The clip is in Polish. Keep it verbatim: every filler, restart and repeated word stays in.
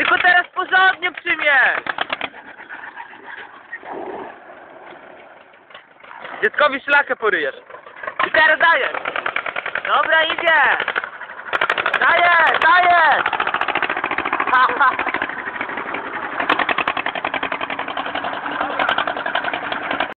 Tylko teraz porządnie przyjmiesz! Dzieckowi szlakę poryjesz. I teraz dajesz! Dobra, idzie! Dajesz, dajesz! Ha, ha.